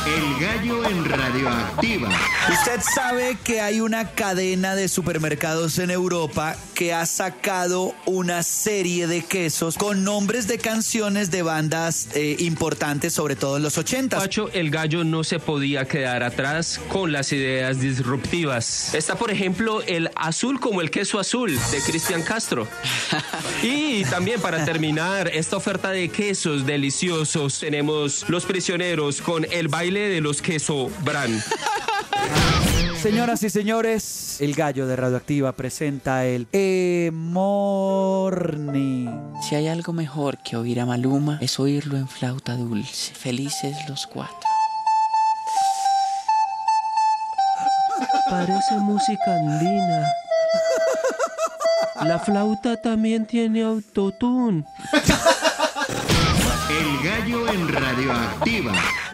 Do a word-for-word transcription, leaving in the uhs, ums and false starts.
El gallo en Radioactiva. Usted sabe que hay una cadena de supermercados en Europa que ha sacado una serie de quesos con nombres de canciones de bandas eh, importantes, sobre todo en los ochentas. Pacho, el gallo no se podía quedar atrás con las ideas disruptivas. Está, por ejemplo, el azul como el queso azul de Cristian Castro. Y también, para terminar esta oferta de quesos deliciosos, tenemos Los Prisioneros con el baile de los queso bran. Señoras y señores, el gallo de Radioactiva presenta el E-Morning. Si hay algo mejor que oír a Maluma, es oírlo en flauta dulce. Felices los cuatro. Parece música andina. La flauta también tiene autotune. El gallo en Radioactiva.